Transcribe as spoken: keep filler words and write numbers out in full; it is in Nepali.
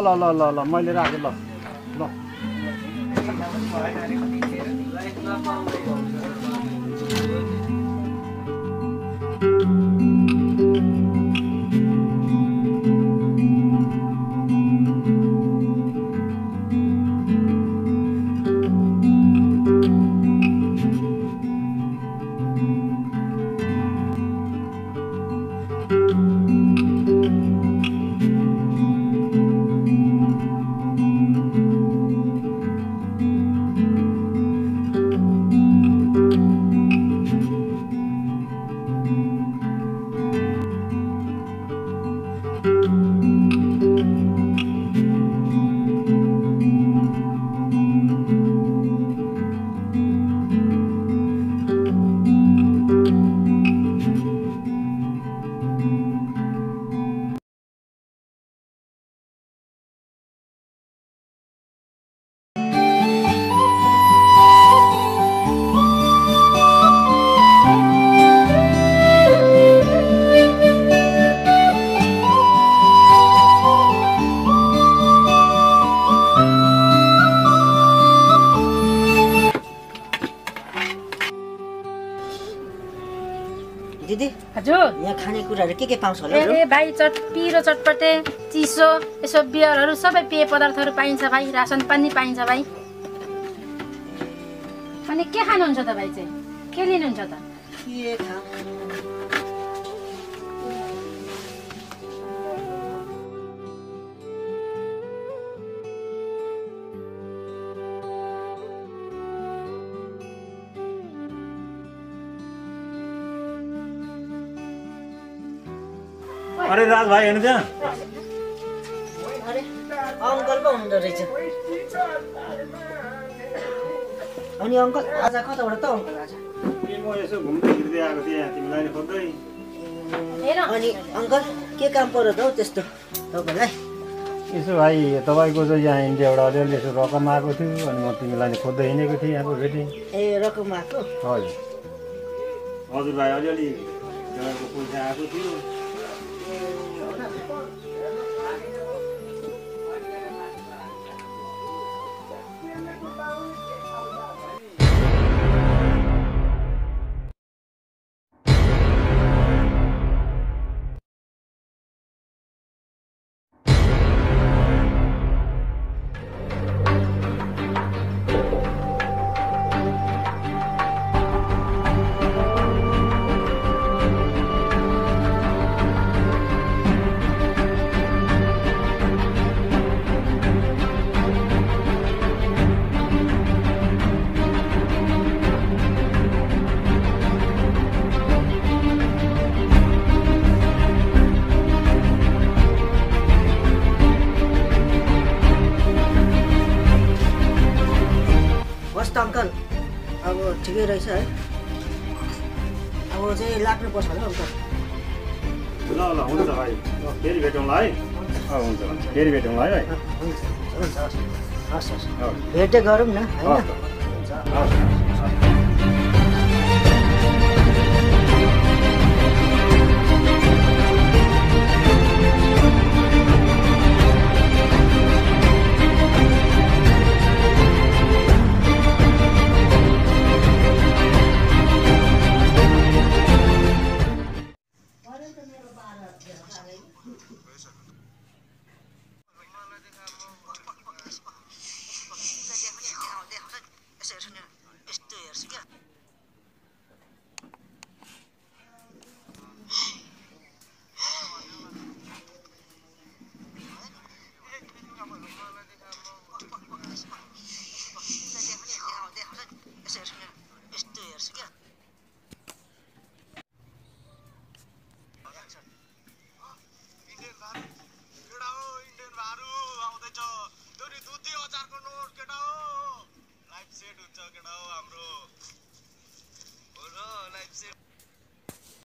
ल ल ल ल मैले राखेँ ल ल दिदी हजुर यहाँ खानेकुराहरू के के पाउँछ होला ए भाइ चट पिरो चटपटे चिसो यसो बियरहरू सबै पेय पदार्थहरू पाइन्छ भाइ रासन पानी पाइन्छ भाइ अनि के खानुहुन्छ त भाइ चाहिँ के लिनुहुन्छ त के खानु अरे राज भाइ हेर्नु त्यहाँ अरे अङ्कल पो हुनुहुँदो रहेछ अनि अङ्कल आज कताबाट त अङ्कल आज म यसो घुम्दै फिर्दै आएको थिएँ यहाँ तिमीलाई खोज्दै अनि अङ्कल के काम पर्यो त हौ त्यस्तो तपाईँलाई यसो भाइ तपाईँको चाहिँ यहाँ इन्डियाबाट अलिअलि यसो रकम आएको थियो अनि म तिमीलाई खोज्दै हिँडेको थिएँ यहाँ भेटेँ ए रकम आएको हजुर हजुर भाइ अलिअलि तपाईँको पैसा आएको थियो अङ्कल अब ठिकै रहेछ है अब चाहिँ लाग्नुपर्छ होला अङ्कल ल ल हुन्छ भाइ फेरि भेटौँला है हुन्छ फेरि भेटौँला है हुन्छ हुन्छ हस् हस् भेटै गरौँ न होइन हुन्छ सेट हुन्छ केटा हो हाम्रो हो र लाइफ सेट